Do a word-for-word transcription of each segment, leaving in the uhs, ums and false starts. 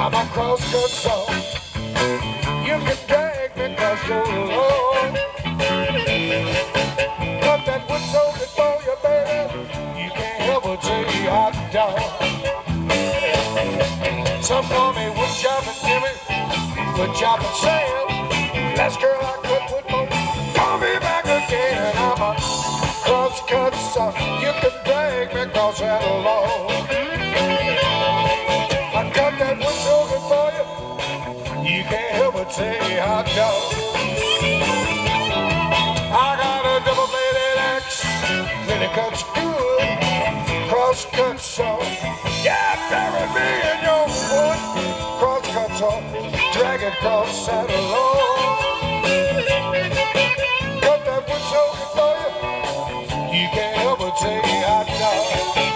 I'm a cross-cut song. You can drag me across your lawn. Cut that wood so good for you, baby. You can't help but say hot dog. Some call me wood chopping Timmy, wood chopping Sam. Last girl I could put on, call me back again. I'm a cross-cut song. You can drag me across that lawn. I cut that wood so good for you, you can't help but say hot dog. I got a double-bladed axe, and it cuts good, cross-cut saw. Yeah, bury me in your wood, cross-cut saw, drag it across that lawn. Cut that wood so good for you, you can't help but say hot dog.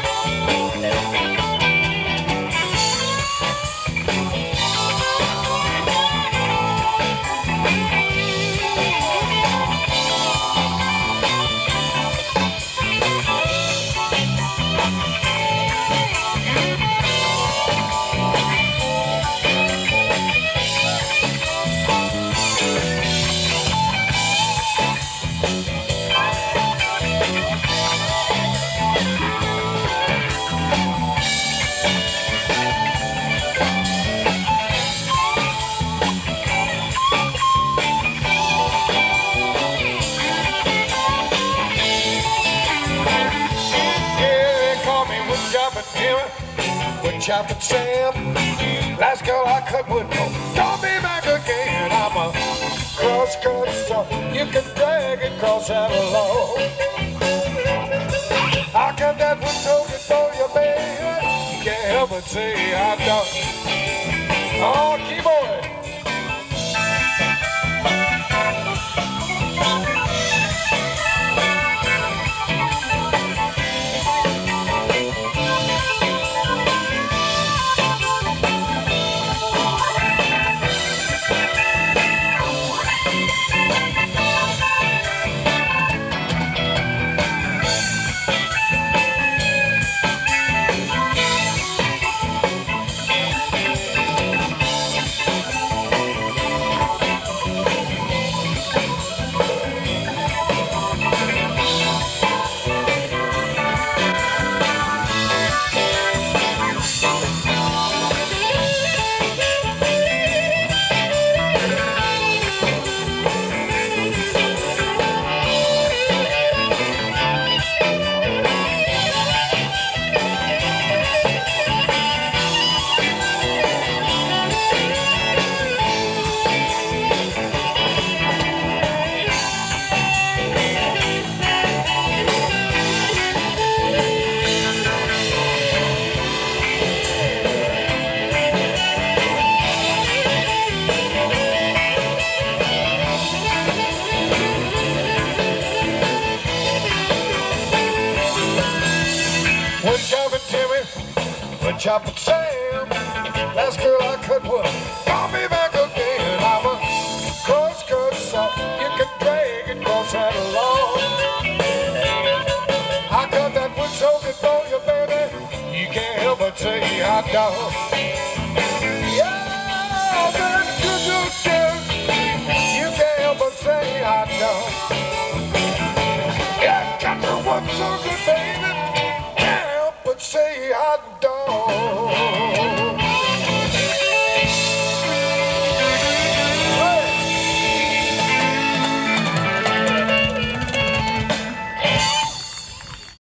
Wood chopping Sam, last girl I cut wood for, call me back again. I'm a cross-cut saw. You can drag it across that lawn. I cut that wood so good for you, baby. You can't help but say hot dog. Oh, keyboard. Wood chopping Timmy, wood chopping Sam, last girl I cut wood, call me back again. I'm a cross-cut saw. You can drag it across that lawn. I cut that wood so good for you, baby. You can't help but say hot dog. Yeah, that's good, good, good. You can't help but say hot dog.